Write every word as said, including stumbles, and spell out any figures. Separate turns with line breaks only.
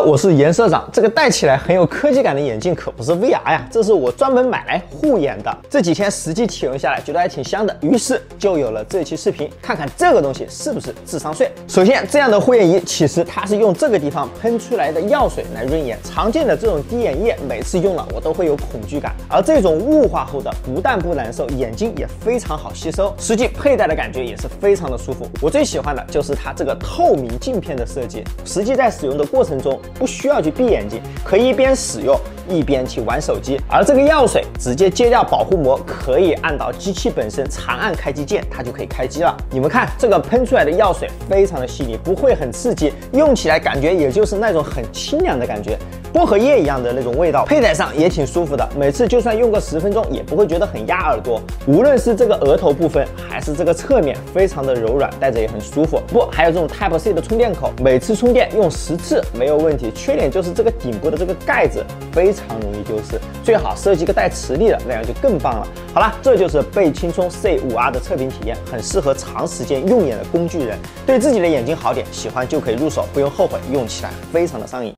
我是严社长。这个戴起来很有科技感的眼镜可不是 V R 呀，这是我专门买来护眼的。这几天实际体验下来，觉得还挺香的，于是就有了这期视频，看看这个东西是不是智商税。首先，这样的护眼仪其实它是用这个地方喷出来的药水来润眼，常见的这种滴眼液，每次用了我都会有恐惧感，而这种雾化后的不但不难受，眼睛也非常好吸收，实际佩戴的感觉也是非常的舒服。我最喜欢的就是它这个透明镜片的设计，实际在使用的过程中不需要去闭眼睛，可以一边使用一边去玩手机。而这个药水直接揭掉保护膜，可以按到机器本身，长按开机键，它就可以开机了。你们看这个喷出来的药水非常的细腻，不会很刺激，用起来感觉也就是那种很清凉的感觉，薄荷叶一样的那种味道，佩戴上也挺舒服的。每次就算用个十分钟，也不会觉得很压耳朵。无论是这个额头部分，还是这个侧面，非常的柔软，戴着也很舒服。不，还有这种 Type C 的充电口，每次充电用十次没有问题。缺点就是这个顶部的这个盖子非常容易丢失，最好设计个带磁力的，那样就更棒了。好了，这就是倍青葱 C 五 R 的测评体验，很适合长时间用眼的工具人，对自己的眼睛好点，喜欢就可以入手，不用后悔，用起来非常的上瘾。